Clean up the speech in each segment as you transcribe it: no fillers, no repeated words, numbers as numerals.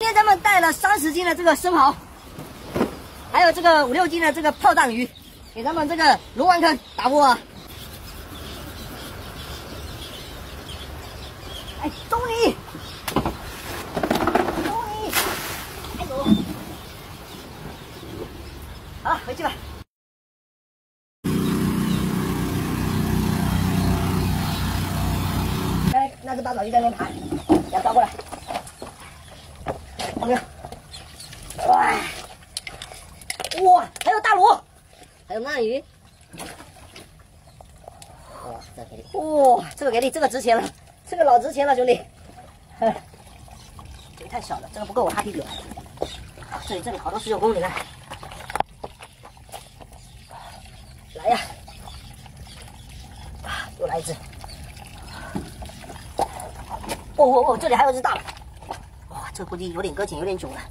今天咱们带了30斤的这个生蚝，还有这个5、6斤的这个炮弹鱼，给咱们这个罗湾坑打窝啊！哎，终于，哎呦，好，回去吧。来，那只八爪鱼在那边爬，给它抓过来。有没有？哇！哇，还有大螺，还有鳗鱼。哇，这给力！哇，这个给力，这个值钱了，这个老值钱了，兄弟。这个太小了，这个不够我哈皮表。这里好多19公，你看。来呀！啊，又来一只。哦，这里还有一只大的。哇，这估计有点搁浅，有点久了。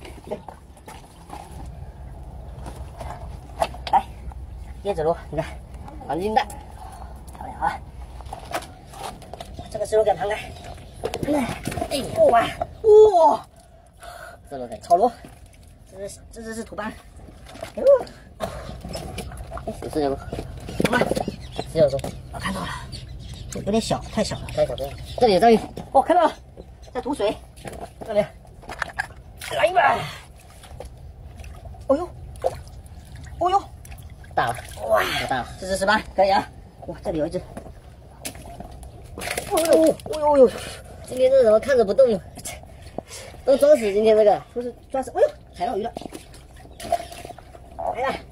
来，椰子螺，你看，黄金蛋，漂亮啊！这个石螺给它盘开。哎，哇，这螺在草螺，这是土斑。哎呦，哎，19公，土斑，19公，我看到了，有点小，太小了，太小了。这里有章鱼，哦，看到了，在吐水，这里，来一把。哦呦，哦呦，大了，哇，大了，这是18，可以啊。哇，这里有一只。哦呦，今天这怎么看着不动？都装死，今天这个不是装死。哎呦，踩到鱼了。来了，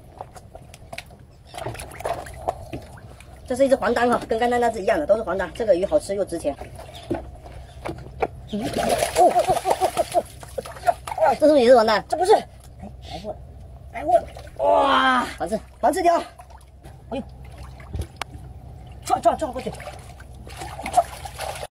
这是一只黄鲢哈，跟刚才那只一样的，都是黄鲢。这个鱼好吃又值钱。这是不是也是黄鲢？这不是。哎，来货了！哇，黄刺条！哎呦，撞过去！